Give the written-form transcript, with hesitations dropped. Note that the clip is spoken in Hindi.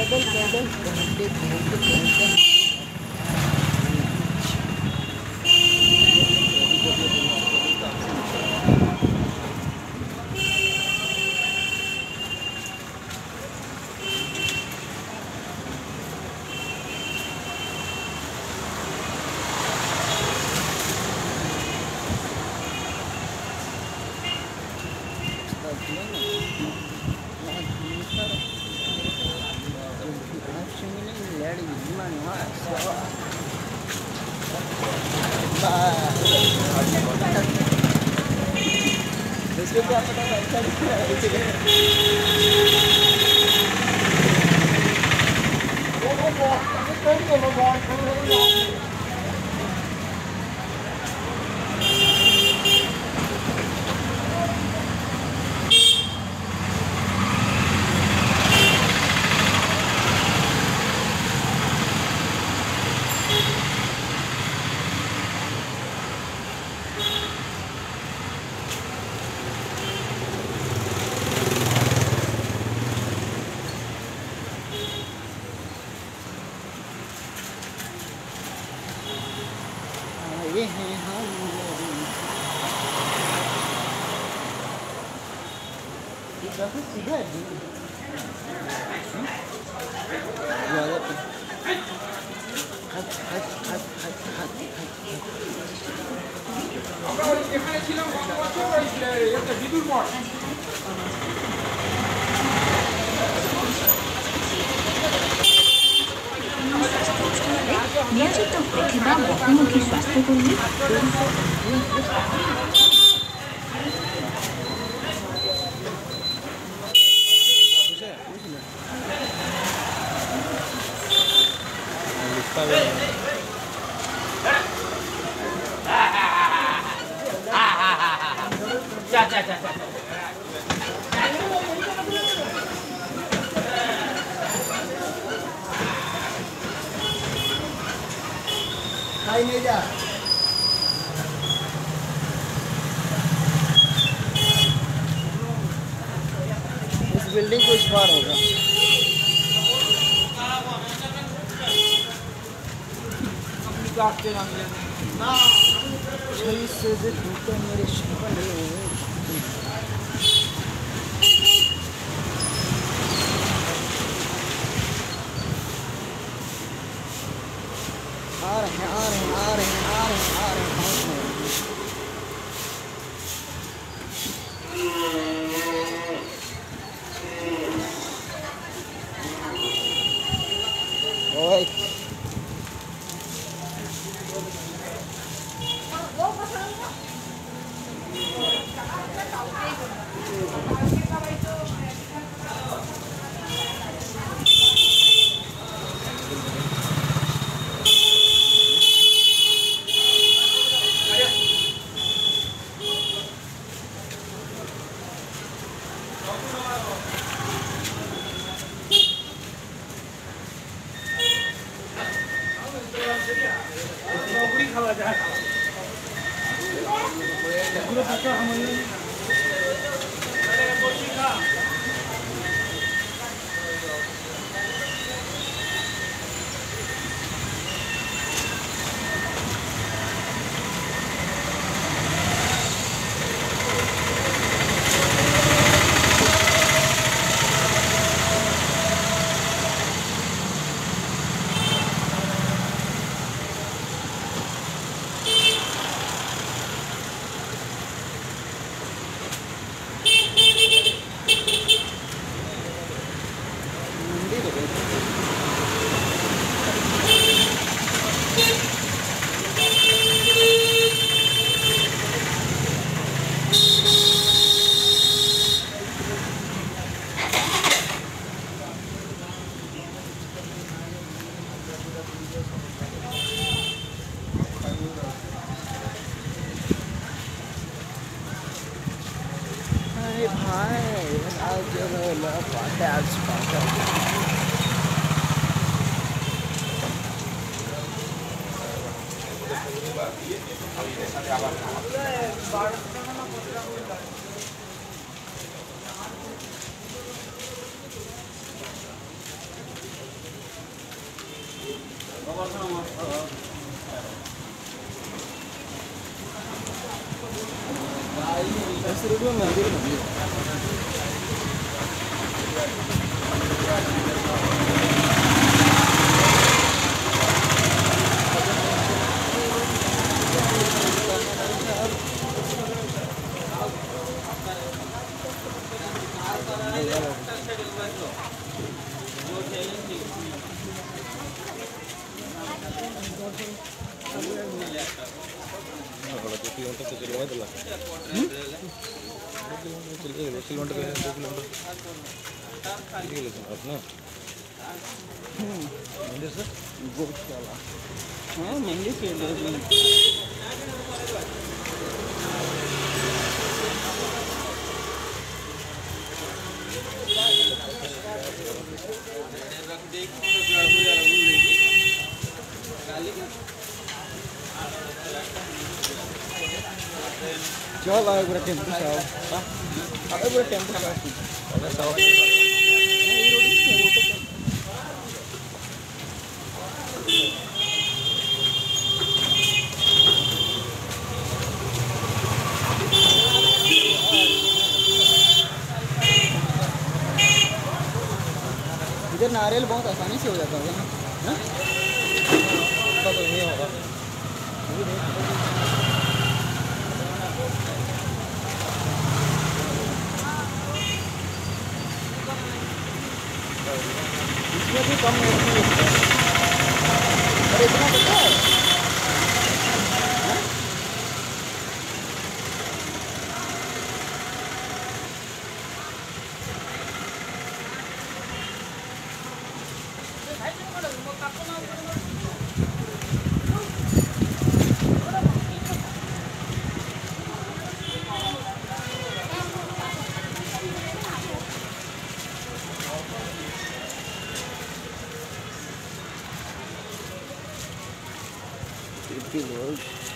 पैदल पैदल टहलते टहलते टहलते इसको क्या पता ये हैं हम सीधा এখানে ছিলাম কত বছর এটা বিদুর মঠ নিয়োজিত প্রতিভা বহুমুখী স্বাস্থ্যকর্মী खाई नहीं जा इस बिल्डिंग को इस पार होगा से मेरे सपने आ रहे हैं आ रहे हैं आ रहे हैं आ रहे हैं आ रहे हैं ओए খাওয়া যায় এগুলো টাকা আমাদের বসি খা भाई आज रुपये मंदिर मंदिर गौशाला हाँ मंदिर के चल आए पूरा टेम्पो साहब आए पूरा टेम्पो साहब इधर नारियल बहुत आसानी से हो जाता है ना तो नहीं होगा इसमें भी कम नहीं अरे इतना बता है लोग